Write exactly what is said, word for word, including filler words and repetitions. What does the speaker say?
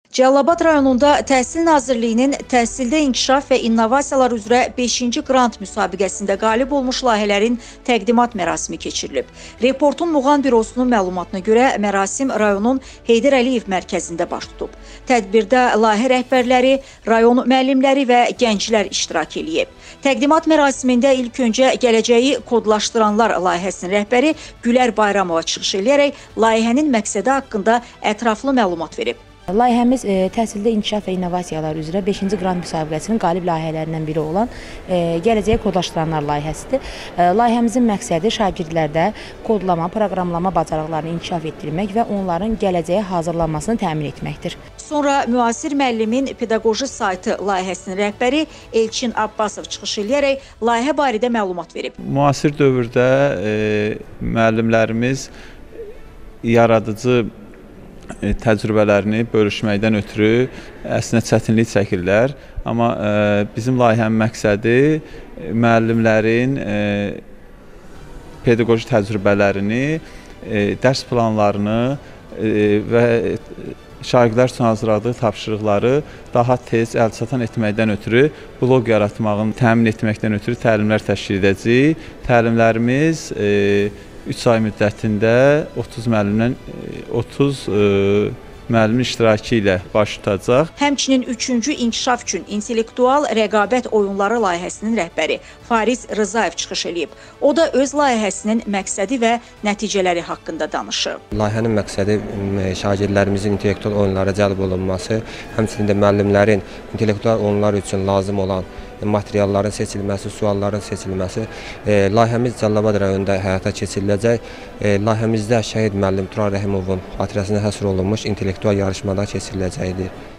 Cəlilabad rayonunda Təhsil Nazirliyinin Təhsildə İnkişaf və İnnovasiyalar üzrə beşinci qrant müsabiqəsində qalib olmuş layihələrin təqdimat mərasimi keçirilib. Reportun Muğan Bürosunun məlumatına görə mərasim rayonun Heydər Əliyev mərkəzində baş tutub. Tədbirdə layihə rəhbərləri, rayon müəllimləri və gənclər iştirak eləyib. Təqdimat mərasimində ilk öncə Gələcəyi Kodlaşdıranlar layihəsinin rəhbəri Gülər Bayramova çıxış edərək layihənin məqsədi haqqında ətraflı məlumat verib. Layihəmiz e, təhsildə inkişaf və innovasiyalar üzrə beşinci qrant müsabiqəsinin qalib layihələrindən biri olan e, Gələcəyi Kodlaşdıranlar layihəsidir. E, layihəmizin məqsədi şagirdlərdə kodlama, proqramlama bacarıqlarını inkişaf etdirmək və onların gələcəyə hazırlanmasını təmin etməkdir. Sonra müasir müəllimin pedaqoji saytı layihəsinin rəhbəri Elçin Abbasov çıxış edərək layihə barədə məlumat verib. Müasir dövrdə e, müəllimlərimiz yaradıcı təcrübələrini bölüşməkdən ötürü əslində çətinlik çəkirlər. Amma e, bizim layihənin məqsədi müəllimlərin e, pedaqoji təcrübələrini, e, dərs planlarını e, və şagirdlər üçün hazırladığı tapşırıqları daha tez əlçatan etməkdən ötürü bloq yaratmağını təmin etməkdən ötürü təlimlər təşkil edəcəyik. Təlimlərimiz e, üç ay müddətində otuz müəllimdən otuz e, müəllimin iştirakı ilə baş tutacaq. Həmçinin üçüncü inkişaf üçün intellektual rəqabət oyunları layihəsinin rəhbəri Fariz Rızayev çıxış edib. O da öz layihəsinin məqsədi və nəticələri haqqında danışıb. Layihənin məqsədi şagirdlərimizin intellektual oyunlara cəlb olunması, həmçinin də müəllimlərin intellektual oyunlar üçün lazım olan materialların seçilməsi, sualların seçilməsi. E, layihəmiz Cəlilabad rayonunda həyata keçiriləcək. E, layihəmizdə şəhid müəllim Turan Rəhimovun xatirəsinə həsr olunmuş intellektual yarışmada keçiriləcəkdir.